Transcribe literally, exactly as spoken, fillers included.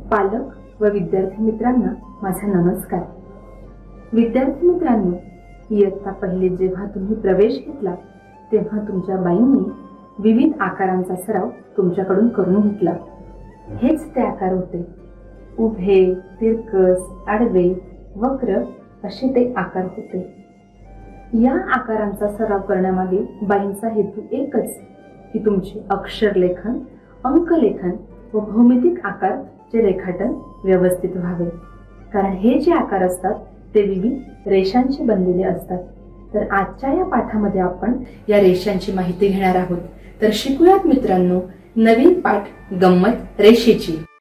पालक व विद्यार्थी मित्रांना माझा नमस्कार। विद्यार्थी मित्रांनो, इयत्ता पहिलीत जेव्हा तुम्ही प्रवेश घेतला तेव्हा तुमच्या बाईंनी विविध आकारांचा सराव तुमच्याकडून करून घेतला। हेच ते आकार होते, उभे, तिरकस, आडवे, वक्र असे ते आकार होते। या आकारांचा सराव करण्यामागे बाईंचा हेतू एकच की तुमचे अक्षरलेखन, अंकलेखन व भौमितिक आकारचे रेखाटन व्यवस्थित व्हावे। कारण हे जे आकार असतात ते विविध रेषांचे बनलेले असतात। तर आजच्या या पाठामध्ये आपण या रेषांची माहिती घेणार आहोत। तर शिकूयात मित्रांनो नवीन पाठ गंमत रेषेची।